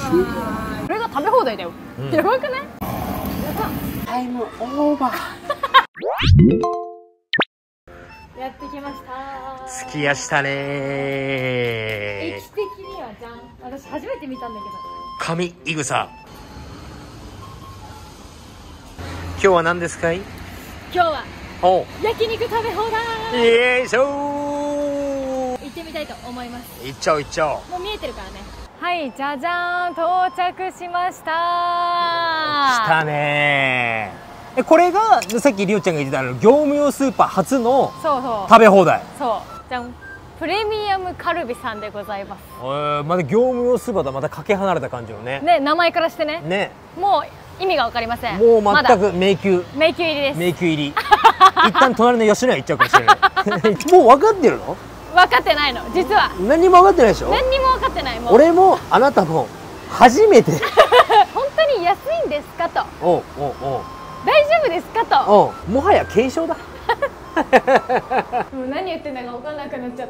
これが食べ放題だよ。やばくない？ タイムオーバー。 やってきました。 すき家したね駅的にはじゃん。私初めて見たんだけど。 神いぐさ。今日は何ですかい？ 今日はお焼肉食べ放題。 よいしょ行ってみたいと思います。 行っちゃおう行っちゃおう。 もう見えてるからね。はい、じゃじゃーん、到着しました。 来たねー。これがさっきりおちゃんが言ってた業務用スーパー初のそうそう食べ放題。 そうじゃん、プレミアムカルビさんでございます。 まだ業務用スーパーとはまたかけ離れた感じのね。 ね、名前からしてね。 ね。 もう意味がわかりません。 もう全く迷宮。 迷宮入りです。 迷宮入り。一旦隣の吉野家行っちゃうかもしれない。もう分かってるの？ 分かってないの、実は。 何にも分かってないでしょ？ 何にも分かってない。もう俺もあなたも初めて。 本当に安いんですかと。 おうおうおう。 大丈夫ですかと。 もはや軽症だ。 もう何言ってんだか分かんなくなっちゃった。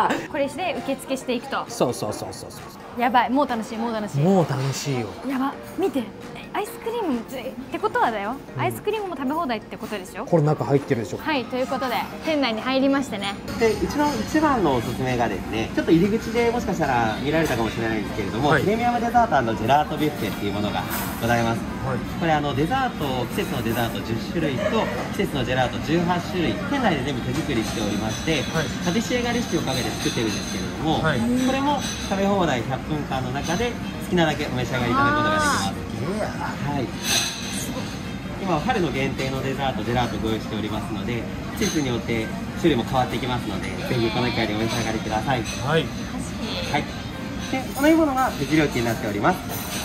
これして受付していくと。 そうそうそうそうそう。 やばい、もう楽しい、もう楽しい。 もう楽しいよ。 やば、見て、アイスクリームもってことはだよ、アイスクリームも食べ放題ってことでしょ。 これ中入ってるでしょ。 はい、ということで店内に入りましてね。 でうちの一番のおすすめがですね、ちょっと入り口でもしかしたら見られたかもしれないんですけれども、プレミアムデザート&ジェラートビュッフェっていうものがございます。これデザート、季節のデザート10種類と季節のジェラート18種類、店内で全部手作りしておりまして、パティシエがレシピをかけて作ってるんですけれども、これも食べ放題100分間の中で好きなだけお召し上がりいただくことができます。はい、今は春の限定のデザート、ジェラートご用意しておりますので、季節によって種類も変わってきますので、ぜひこの機会にお召し上がりください。はい、はい、でお飲み物が別料金になっております。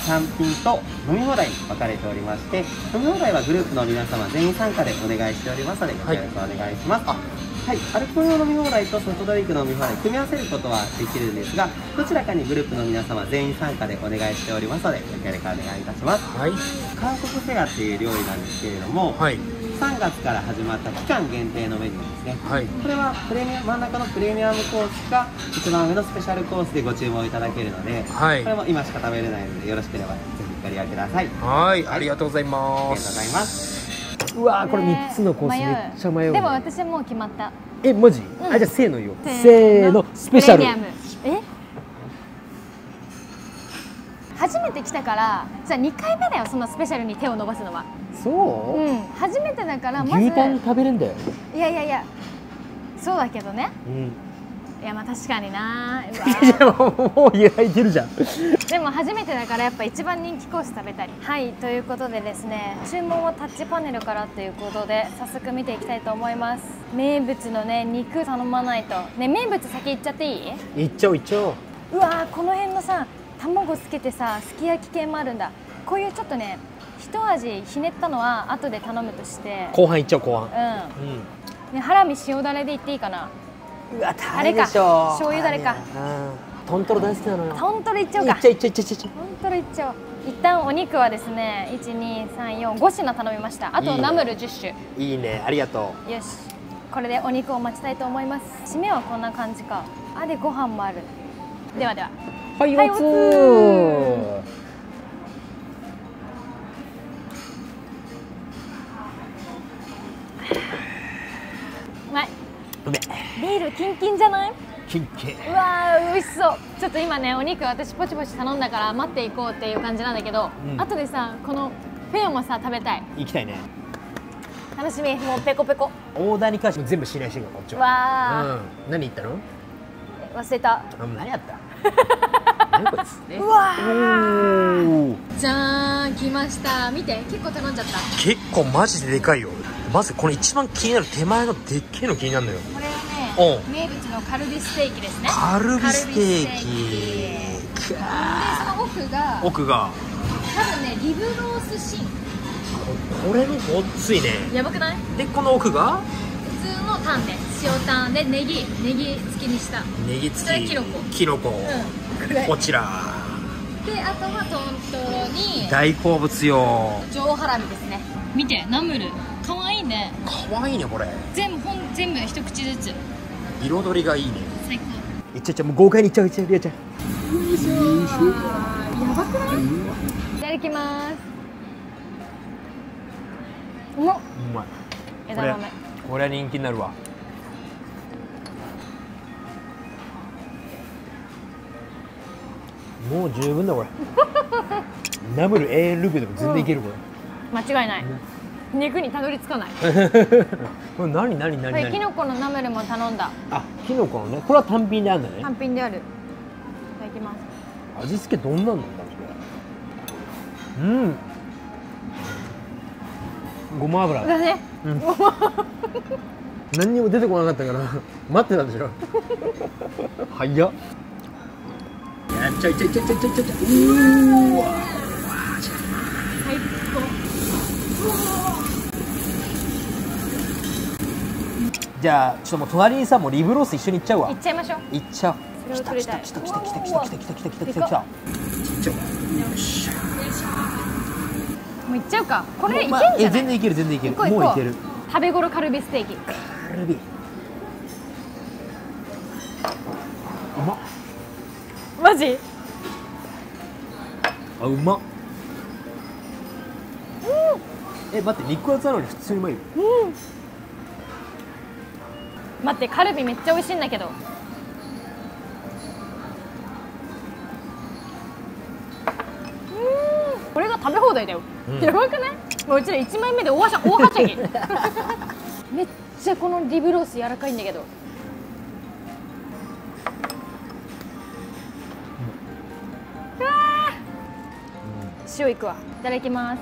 単品と飲み放題に分かれておりまして、飲み放題はグループの皆様全員参加でお願いしておりますので、よろしくお願いします。はい、アルコールの飲み放題とソフトドリンクの飲み放題組み合わせることはできるんですが、どちらかにグループの皆様全員参加でお願いしておりますので、よろしくお願いいたします。はい、韓国フェアっていう料理なんですけれども、3月から始まった期間限定のメニューですね。これは真ん中のプレミアムコースか一番上のスペシャルコースでご注文いただけるので、これも今しか食べれないので、よろしければぜひご利用ください。はい、ありがとうございます。ありがとうございます。うわー、これ3つのコースめっちゃ迷う。でも私もう決まった。マジ？じゃあせーのよ。せーの、スペシャル。初めて来たから、じゃあ2回目だよ、そのスペシャルに手を伸ばすのは。そう？うん、初めてだからまず牛タン食べれんだよ。いやいやいや、そうだけどね。いや、まあ確かにな。いや、もう揺らいでるじゃん。でも初めてだからやっぱ一番人気コース食べたい。はい、ということでですね、注文はタッチパネルからということで早速見ていきたいと思います。名物のね、肉頼まないとね。名物先いっちゃっていい？いっちゃおういっちゃおう。うわー、この辺のさ、卵つけてさ、すき焼き系もあるんだ。こういうちょっとね、一味ひねったのは後で頼むとして、後半いっちゃおう。後半ね、ハラミ塩だれでいっていいかな。うわ、タレか、醤油だれか。トントロ大好きなのよ。トントロいっちゃおうか。いっちゃいっちゃいっちゃいっちゃ。トントロいっちゃおう。一旦お肉はですね、1、2、3、4、5品頼みました。あとナムル10種。いいね、ありがとう。よし、これでお肉を待ちたいと思います。締めはこんな感じか。あ、でご飯もある。ではでは。はい、おつー。うまい。ビールキンキンじゃない？キンキン。うわー、美味しそう。ちょっと今ね、お肉私ポチポチ頼んだから待っていこうっていう感じなんだけど、後でさ、このフェアもさ食べたい。行きたいね。楽しみ。もうペコペコ。オーダーに関しても全部信頼してるからこっちは。わー、何言ったの？忘れた。何やった？うわー、じゃーん、来ました。見て、結構頼んじゃった。結構マジででかいよ。まずこの一番気になる手前のでっけえの気になるのよ。これはね、名物のカルビステーキですね。カルビステーキで、その奥が多分ね、リブロースシン。これもごっついね。やばくない？で、この奥が普通のタンで、塩タンでネギ付きにした。ネギ付きキノコ、こちらで、あとはトントロに大好物よ、上ハラミですね。見て、ナムルかわいいね。かわいいね。これ全部一口ずつ。彩りがいいね。最高。いっちゃもう豪快にいっちゃう。いっちゃう。よいしょ。 ばくない？いただきます。うまっ。 うまい。 枝豆。 これは人気になるわ。もう十分だこれ。ナムル永遠ループでも全然いけるこれ。 間違いない。肉にたどり着かない。 これ何これキノコのナムルも頼んだ。 あ、キノコのね。これは単品であるんだね。 単品である。いただきます。 味付けどんなんなんだろう。うん。ごま油。 だね。 何にも出てこなかったから待ってたでしょ。早っ。やっちゃいちゃいちゃいちゃいちゃいちゃい。うわ。 最高。 じゃあちょっともう隣にさもうリブロース一緒に行っちゃうわ。 いっちゃいましょう。 行っちゃう。 それを取りたい。 来た来た来た来た来た来た来た来た来た来た来た来た。よっしゃ。 もういっちゃうか。これいけんじゃない？ 全然いける全然いける。もういける。 食べ頃カルビステーキ。 カルビ。うまっ。 マジ？ あ、うまっ。待って肉厚なのに普通にうまいよ。 待ってカルビめっちゃ美味しいんだけど。これが食べ放題だよ。やばくない？もううちら1枚目で大はしゃぎ。めっちゃこのリブロース柔らかいんだけど。塩いくわ。いただきます。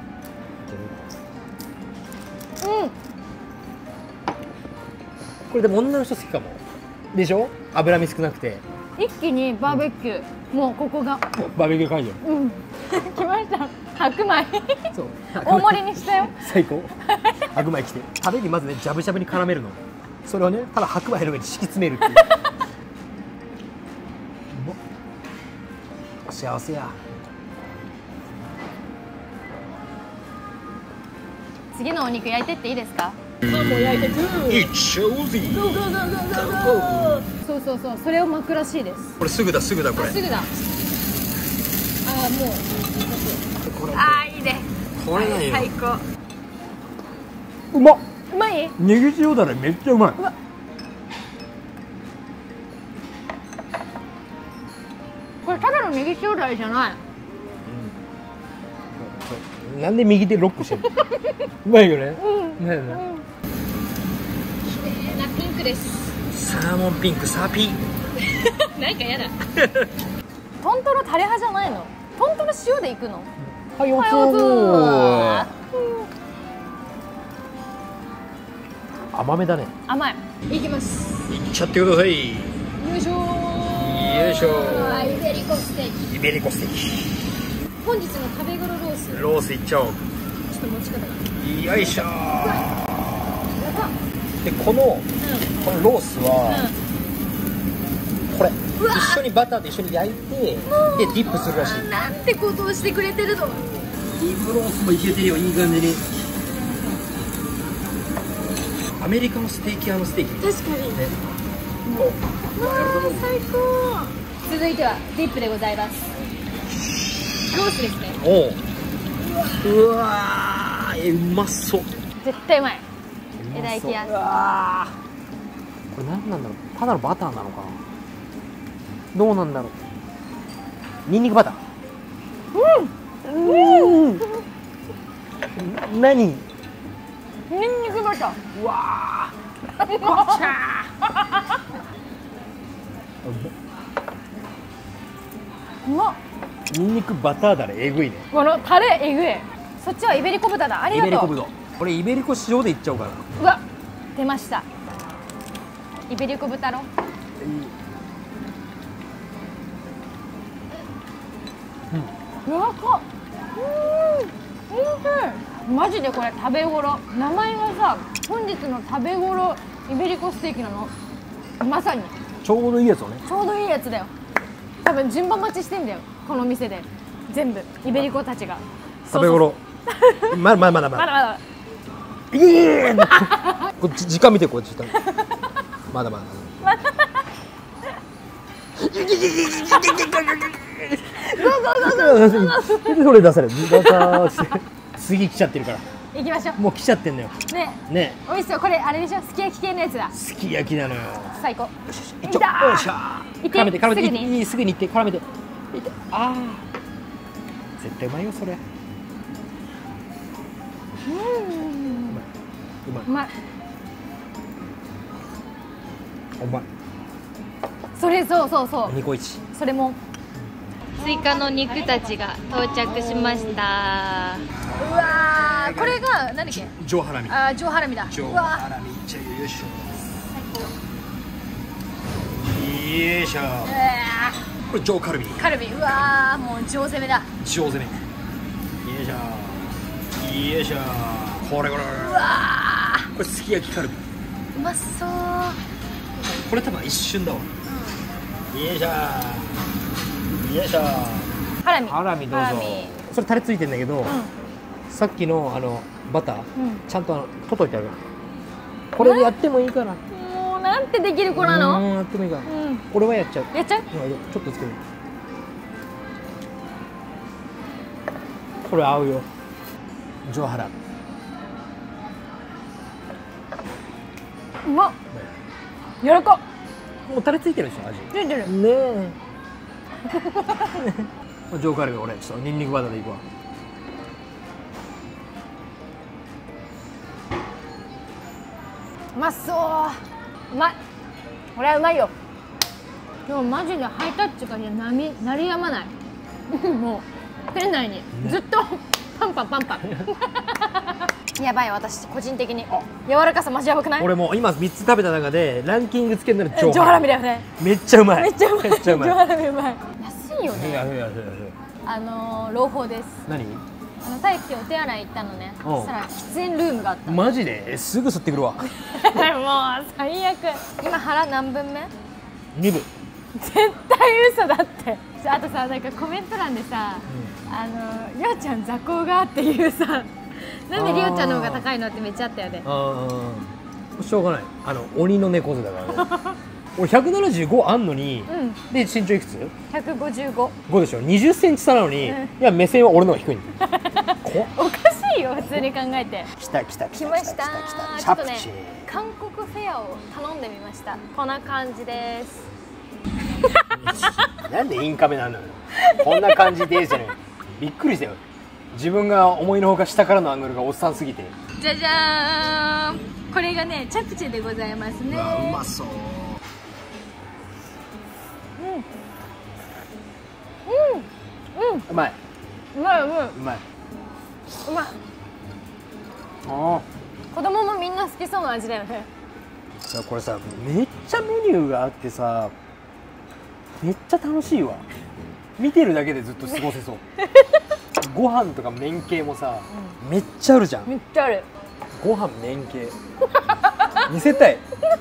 これでも女の人好きかも。でしょ？脂身少なくて。 一気にバーベキュー。もうここが。 バーベキュー会場。 来ました。白米。 そう。 大盛りにしたよ。 最高。白米来て。タレにまずねジャブジャブに絡めるの。それをねただ白米の上に敷き詰めるっていう。幸せや。 次のお肉焼いてっていいですか？ もう焼いてく。いっちゃおうぜ。 そうそうそう、それを巻くらしいです。 これすぐだすぐだこれ。 すぐだ。ああもう。 これ。 ああいいね。 これ何よ。 最高。 うまっ。 うまい？ ネギ塩だれめっちゃうまい。 これただのネギ塩だれじゃない。 なんで右手ロックしてるの？うまいよね。綺麗なピンクです。 サーモンピンクサーピー。 なんかやだ。トントロタレ派じゃないの？トントロ塩でいくの？ はい、おつー。甘めだね。 甘い。いきます。 いっちゃってください。 よいしょー。 よいしょイベリコステーキ。 イベリコステーキ。 本日の食べ頃ロース。 ロースいっちゃおう。 ちょっと持ち方が。 よいしょー。でこのロースは、これ一緒にバターと一緒に焼いてでディップするらしい。 なんてことをしてくれてるの。 リブロースもいけてるよ、いい感じに。アメリカのステーキ屋のステーキ。 確かにね。わあ最高。続いてはディップでございます。ロースですね。 おうわー、うまそう。 絶対うまい。いただきます。 これ何なんだろう。ただのバターなのかな。どうなんだろう。ニンニクバター。何？ ニンニクバター。 うわー。 うまっ。 ニンニクバターだれえぐいね。 このタレえぐい。そっちはイベリコ豚だ。ありがとう。 イベリコ豚。これイベリコ塩でいっちゃおうかな。 うわ、出ました。イベリコ豚の。柔らか。おいしい。マジでこれ食べ頃。名前がさ、本日の食べ頃イベリコステーキなの。まさに。 ちょうどいいやつをね。 ちょうどいいやつだよ。多分順番待ちしてんだよ。この店で全部イベリコたちが。 食べ頃。まだ。 まだ。 いえ。こっち時間見てこっち。まだ。 それ出される。次来ちゃってるから。 行きましょもう来ちゃってんのよ。 うね。 ね。 美味しそう。これあれでしょ、すき焼き系のやつだ。 すき焼きなのよ。 最高。 いっちょ。よっしゃー。絡めて絡めて、いい、すぐに行って絡めて。ああ。絶対うまいよそれ。うまい。 うまい。 うまい。 それそうそうそう。 ニコイチ。 それも。追加の肉たちが到着しました。うわー、これが何だっけ？ 上ハラミ。 あー、上ハラミだ。 上うわハラミいっちゃうよ。よいしょ。よいしょ。これ上カルビ。 カルビ。うわー、もう上攻めだ。 上攻め。よいしょ。よいしょ。これこれ。 うわこれすき焼きカルビ。 ー、うまそう。 これ多分一瞬だわ。よいしょ。よいしょ。 ハラミ。 ハラミどうぞ。それタレついてんだけど、さっきのバター、ちゃんと取っといてあるから。これでやってもいいかな。 もうなんてできる子なの？ やってもいいかな。俺はやっちゃう。 やっちゃう？ ちょっとつける。これ合うよ。上ハラ。 うまっ。やらか。 もうタレついてるでしょ味。 ついてる。 ねえ。上カルビ俺ちょっとニンニクバターでいくわ。 うまそう。うまい。これはうまいよ。でもマジでハイタッチが鳴りやまない。もう店内にずっとパンパンパンパン。やばい、私個人的に柔らかさマジやばくない？ 俺も今3つ食べた中でランキングつけるなら上ハラミだよね。 めっちゃうまい。 めっちゃうまい。 めっちゃうまい。 上ハラミうまい。安いよね。 安い。 朗報です。 何？ 大輝お手洗い行ったのね。そしたら喫煙ルームがあった。 マジで？すぐ吸ってくるわ。 もう最悪。今腹何分目 ？2分。 絶対嘘だって。あとさ、なんかコメント欄でさ、りょうちゃん座高がっていうさ、なんでりょうちゃんの方が高いのってめっちゃあったよね。 しょうがない。鬼の猫背だからね。俺175あんのに、で身長いくつ ？155。 5でしょ。20センチ差なのに、いや目線は俺の方が低いんだよ。 おかしいよ普通に考えて。 来ました。ちょっとね、韓国フェアを頼んでみました。こんな感じです。 なんでインカメなのよ。こんな感じですじゃない。びっくりしたよ。自分が思いのほか下からのアングルがおっさんすぎて。 じゃじゃーん。これがね、チャプチェでございますね。 うまそう。うまい。 うまい。 うまい。 子供もみんな好きそうな味だよね。 さ、これさ、めっちゃメニューがあってさ、めっちゃ楽しいわ。見てるだけでずっと過ごせそう。ご飯とか麺系もさ、めっちゃあるじゃん。 めっちゃある。 ご飯麺系見せたい。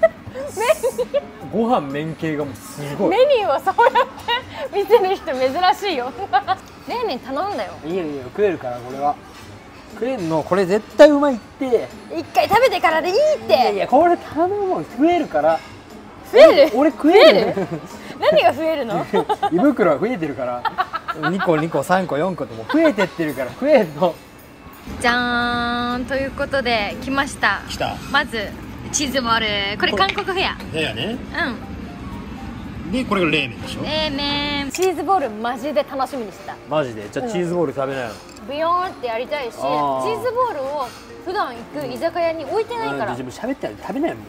ご飯麺系がもうすごい。 メニューをそうやって見せる人珍しいよ。ねえねえ頼んだよ。 いいよ食えるから。これは食えるの。これ絶対うまいって。 一回食べてからでいいって。 いやこれ頼むもん。食えるから。 増える？ 俺食える。 何が増えるの？ 胃袋は増えてるから。2個2個3個4個ってもう増えてってるから食えんの。 じゃーんということで来ました。 来た。 まずチーズボール。これ韓国フェアだよね。 うん。 でこれが冷麺でしょ。 冷麺。チーズボールマジで楽しみにしてた。 マジで？じゃあチーズボール食べなよ。 ブヨーンってやりたいし、チーズボールを普段行く居酒屋に置いてないから。 自分喋って食べなよ。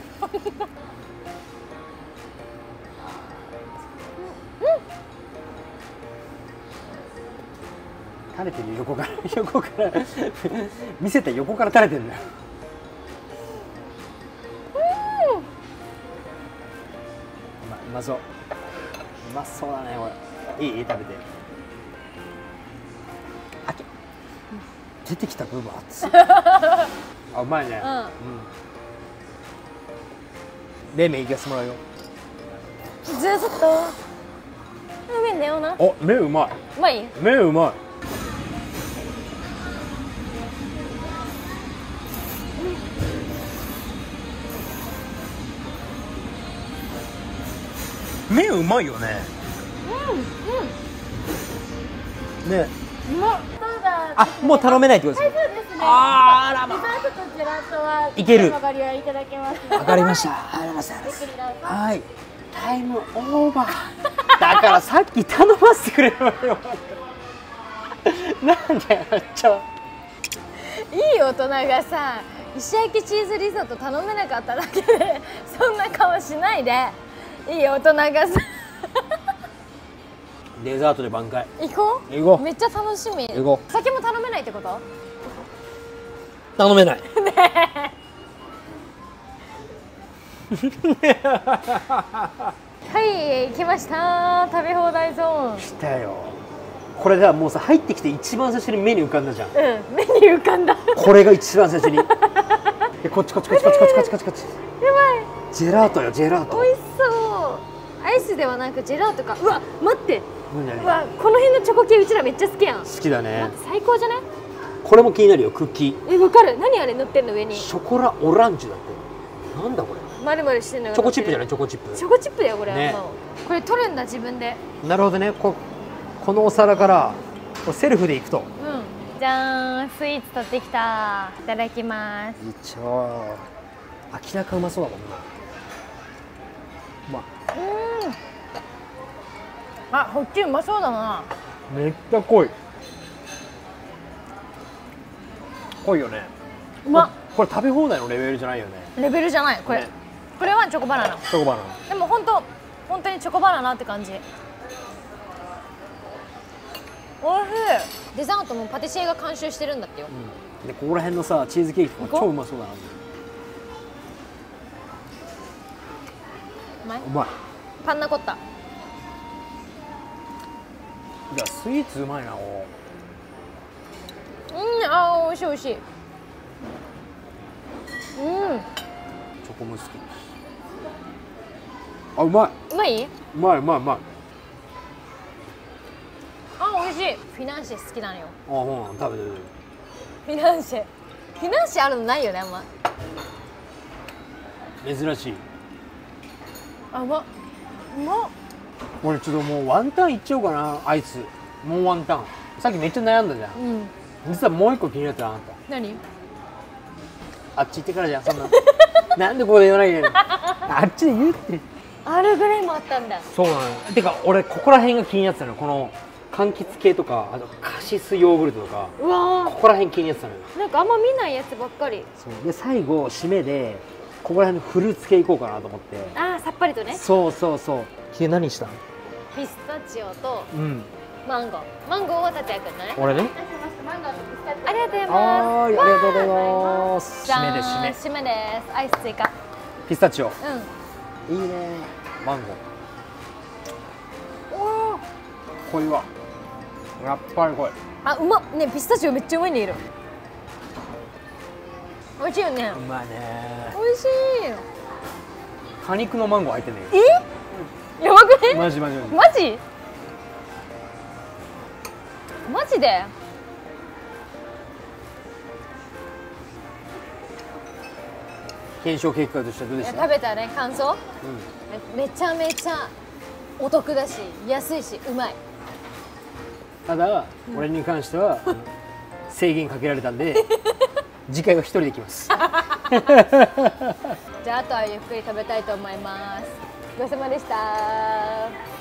垂れてる。横から見せた横から垂れてるんだよ。うまそう。うまそうだねこれ。いい？食べて。あけ出てきた部分熱い。あ、うまいね。冷麺いかせてもらうよ。 ずっと麺だよな。 お、麺うまい。 うまい？ 麺うまい。麺うまいよね。 ね。 うまっ。 そうだ。 あ、もう頼めないってことですね。 そうですね。 あらまデザートとジェラートはいけるおかわりはいただけます。 わかりました。ありがとうございます。 ゆっくりどうぞ。 はい。タイムオーバー。だからさっき頼ませてくれればよ。なんでやっちゃう。 いい大人がさ、石焼きチーズリゾット頼めなかっただけでそんな顔しないで。いい大人がさデザートで挽回。 行こう。 行こうめっちゃ楽しみ。 行こう。 酒も頼めないってこと？ 頼めない。 はい来ました食べ放題ゾーン。 来たよ。これがもうさ入ってきて一番最初に目に浮かんだじゃん。 うん目に浮かんだ。やこれが一番最初に。でこっちこっちこっちこっちこっちこっちこっちこっち。 ばいジェラートよジェラート。 美味しそう。アイスではなくジェラートか。うわ待って。 何うわこの辺のチョコ系うちらめっちゃ好きやん。 好きだね。 最高じゃね？ これも気になるよクッキー。 えわかる。何あれ塗ってんの上に。 ショコラオランジュだって。なんだこれ。 まるまるしてんのがチョコチップじゃなないチョコチップ。 チョコチップだよこれ。 ねこれ取るんだ自分で。 なるほどね。このお皿からこれセルフでいくと。 うん。じゃーんスイーツ取ってきた。いただきます。 一応明らかうまそうだもんな。まあこっちうまそうだな。 めっちゃ濃い。濃いよね。 うまっ。 これ食べ放題のレベルじゃないよね。 レベルじゃないこれ、 ねこれはチョコバナナ。 チョコバナナ。 でも本当にチョコバナナって感じ。おいしい。デザートもパティシエが監修してるんだってよ。 でここら辺のさチーズケーキとか超うまそうだな。 うまい。 うまい。 パンナコッタ。 いやスイーツうまいな。 あー美味しい美味しい。 チョコムスキ。あうまい。 うまい？ うまいうまいうまい。 あ美味しい。フィナンシェ好きなのよ。 あうん食べてる。 フィナンシェあるのないよねあんま。 珍しい。 あうまっ。うまっ。 俺ちょっともうワンタンいっちゃおうかなアイス。もうワンタン。さっきめっちゃ悩んだじゃん。 うん実はもう一個気になってなかった。 何？ あっち行ってからじゃんそんな。なんでここで言わなきゃいけないの。あっちで言うって。 あるぐらいもあったんだ。 そうなのよ。てか俺ここら辺が気になってたのよ。この柑橘系とかあとカシスヨーグルトとかうわここら辺気になってたのよ。 ーなんかあんま見ないやつばっかり。 そうで最後締めでここら辺のフルーツ系いこうかなと思って。 あーさっぱりとね。 そうそうそう。君何したの？ ピスタチオとうん。 マンゴー。マンゴーは達也くんね。 俺ね。 マンゴーとピスタチオ。 ありがとうございます。 はーいありがとうございます。 じゃーん締めで締め。 締めです。アイス追加。 ピスタチオ。 うん。 いいね。マンゴー。 おお。 濃いわ。やっぱり濃い。 あうまっね。ピスタチオめっちゃうまいね色。美味しいよね。 うまいね。 美味し果肉のマンゴー入ってんねい。やばくね？ マジマジマジ。 マジ？マジで？ 検証結果としてはどうでした？ 食べたね感想？めちゃめちゃお得だし安いしうまい。 ただ、俺に関しては制限かけられたんで次回は一人で来ます。 じゃああとはゆっくり食べたいと思います。ごちそうさまでした。